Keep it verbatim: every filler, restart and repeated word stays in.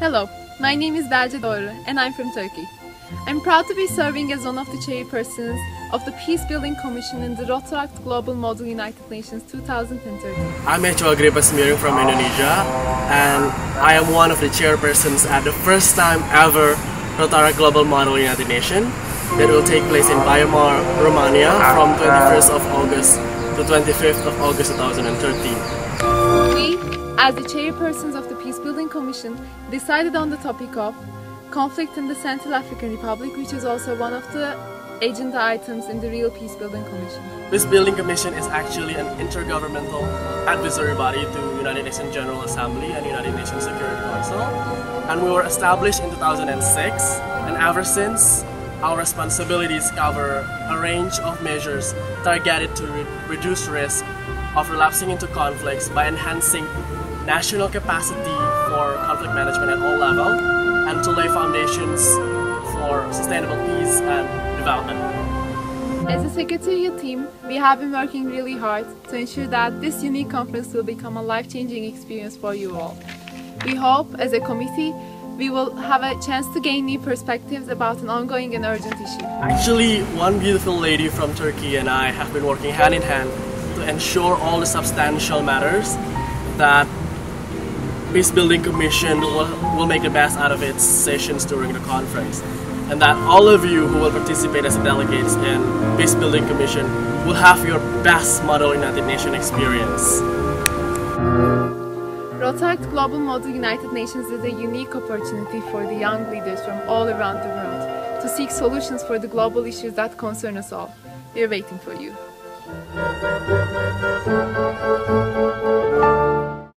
Hello, my name is Belce Doğru and I'm from Turkey. I'm proud to be serving as one of the chairpersons of the Peace Building Commission in the Rotaract Global Model United Nations two thousand thirty. I'm Echo Agrippa Semiring from Indonesia, and I am one of the chairpersons at the first time ever Rotaract Global Model United Nations that will take place in Weimar, Romania from twenty-first of August to twenty-fifth of August two thousand thirteen. We, as the chairpersons of the Peace Building Commission, decided on the topic of conflict in the Central African Republic, which is also one of the agenda items in the Real Peace Building Commission. Peace Building Commission is actually an intergovernmental advisory body to United Nations General Assembly and United Nations Security Council, and we were established in two thousand six, and ever since our responsibilities cover a range of measures targeted to re reduce risk of relapsing into conflicts by enhancing national capacity for conflict management at all levels and to lay foundations for sustainable peace and development. As a secretariat team, we have been working really hard to ensure that this unique conference will become a life-changing experience for you all. We hope, as a committee, we will have a chance to gain new perspectives about an ongoing and urgent issue. Actually, one beautiful lady from Turkey and I have been working hand in hand to ensure all the substantial matters that Peace Building Commission will, will make the best out of its sessions during the conference, and that all of you who will participate as delegates in Peace Building Commission will have your best Model United Nations experience. Rotaract Global Model United Nations is a unique opportunity for the young leaders from all around the world to seek solutions for the global issues that concern us all. We are waiting for you.